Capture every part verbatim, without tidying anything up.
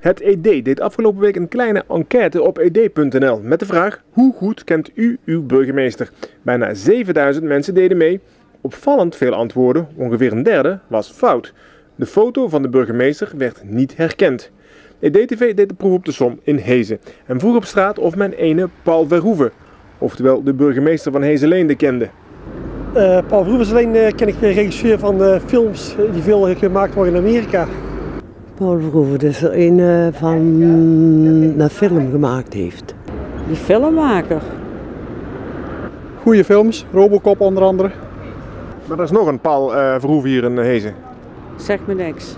Het E D deed afgelopen week een kleine enquête op e d punt n l met de vraag: hoe goed kent u uw burgemeester? Bijna zevenduizend mensen deden mee. Opvallend veel antwoorden, ongeveer een derde, was fout. De foto van de burgemeester werd niet herkend. E D T V deed de proef op de som in Hezen en vroeg op straat of men ene Paul Verhoeven, oftewel de burgemeester van Hezenleende, kende. Uh, Paul Verhoeven uh, ken ik de regisseur van uh, films die veel gemaakt worden in Amerika. Paul Verhoeven is er een uh, van een film gemaakt heeft. Die filmmaker. Goeie films, Robocop onder andere. Maar er is nog een Paul uh, Verhoeven hier in Hezen. Zeg me niks.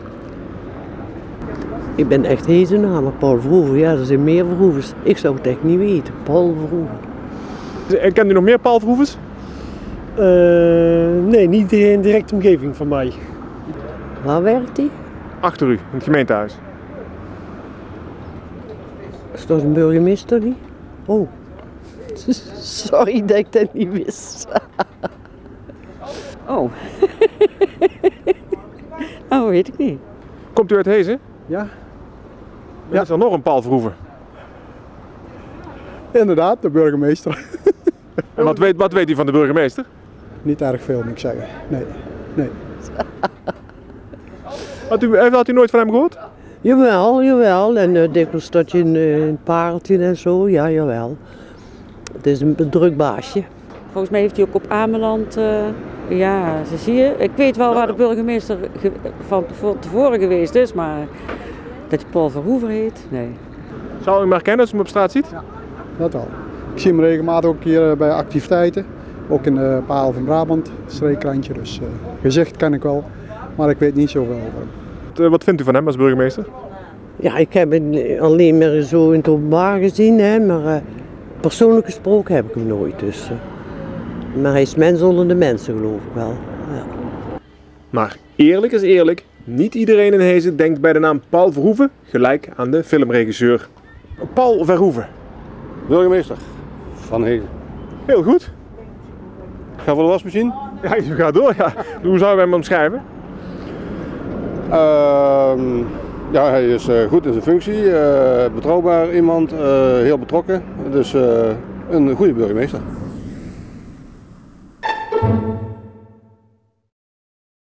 Ik ben echt Hezenaar, maar Paul Verhoeven, ja, er zijn meer Verhoevens. Ik zou het echt niet weten, Paul Verhoeven. En kent u nog meer Paul Verhoevens? Uh, nee, niet in directe omgeving van mij. Waar werkt hij? Achter u, in het gemeentehuis. Is dat een burgemeester die? Oh. Sorry dat ik dat niet wist. Oh. Oh, weet ik niet. Komt u uit Hezen? Ja. Ja. Is er nog een Paul Verhoeven? Inderdaad, de burgemeester. En wat weet, wat weet u van de burgemeester? Niet erg veel, moet ik zeggen. Nee. nee. Had u, had u nooit van hem gehoord? Jawel, jawel. En uh, dikwijls dat je in uh, een pareltje en zo, ja, jawel. Het is een druk baasje. Volgens mij heeft hij ook op Ameland, uh, ja, zo zie je. Ik weet wel waar de burgemeester van tevoren geweest is, maar dat hij Paul Verhoeven heet, nee. Zou u hem herkennen als u hem op straat ziet? Ja, dat al. Ik zie hem regelmatig ook hier bij activiteiten. Ook in de Paal van Brabant, streekkrantje. Dus uh, gezicht ken ik wel, maar ik weet niet zoveel over hem. Wat, wat vindt u van hem als burgemeester? Ja, ik heb hem alleen maar zo in het openbaar gezien, hè, maar uh, persoonlijk gesproken heb ik hem nooit. Dus, uh, maar hij is mens onder de mensen, geloof ik wel. Ja. Maar eerlijk is eerlijk, niet iedereen in Hezen denkt bij de naam Paul Verhoeven gelijk aan de filmregisseur. Paul Verhoeven. Burgemeester van Hezen. Heel goed. Ga voor de wasmachine? Ja, u gaat door, ja. Hoe zou je hem omschrijven? Uh, ja, hij is uh, goed in zijn functie, uh, betrouwbaar iemand, uh, heel betrokken. Dus uh, een goede burgemeester.